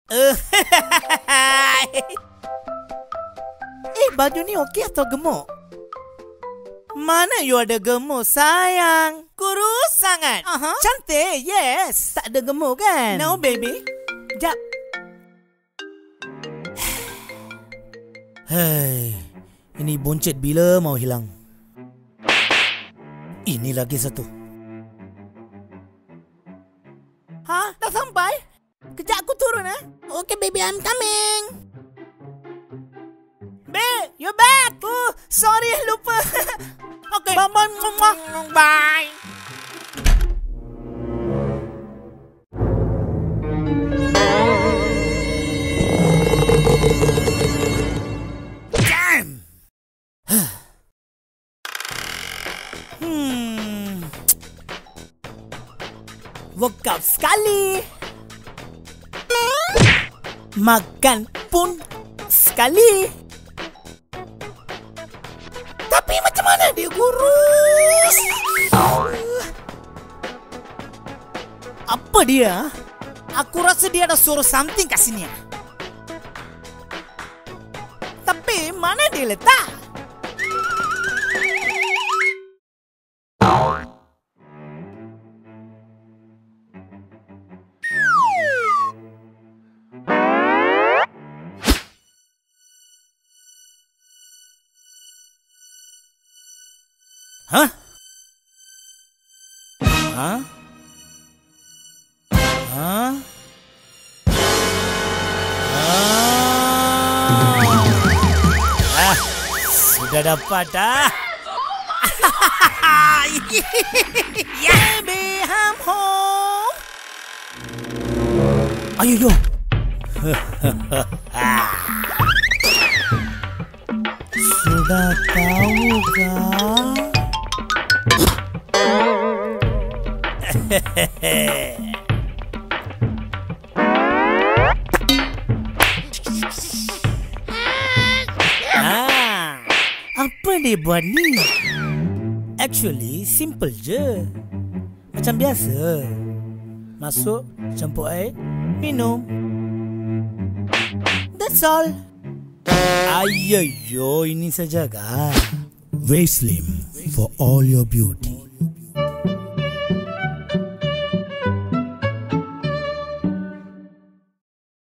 Baju ni okey atau gemuk? Mana you ada gemuk sayang? Kurus sangat. Cantik, yes. Tak ada gemuk kan? No baby. Jap. Hei, ini boncet bila mau hilang? Ini lagi satu. Dah sampai? Kejap aku turun Okay baby, I'm coming. Babe, you're back. Oh, sorry, lupa. Okay, bye. Bye. Damn. Workout sekali. Makan pun sekali. Tapi macam mana dia kurus? Apa dia? Aku rasa dia dah suruh something kat sini. Tapi mana dia letak? Sudah dapat dah. Baby, I'm home. Ayo. Sudah tahu kan? Apa dia buat ni? Actually, simple je. Macam biasa. Masuk, campur air, minum. That's all. Ayoyo, ini saja kan? Very slim for all your beauty.